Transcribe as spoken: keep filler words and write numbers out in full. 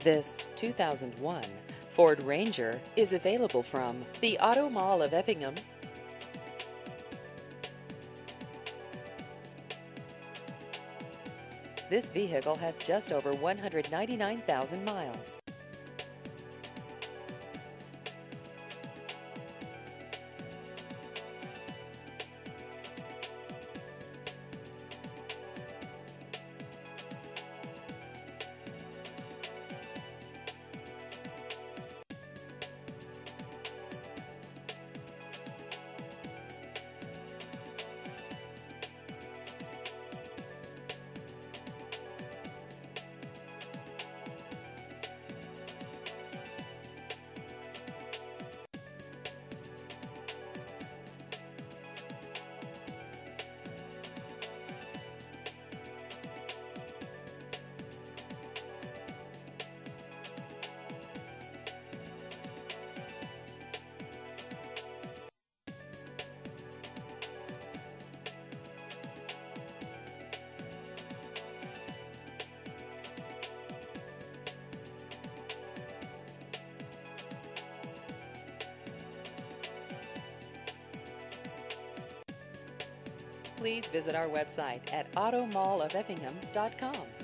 This two thousand one Ford Ranger is available from the Auto Mall of Effingham. This vehicle has just over one hundred ninety-nine thousand miles. Please visit our website at auto mall of effingham dot com.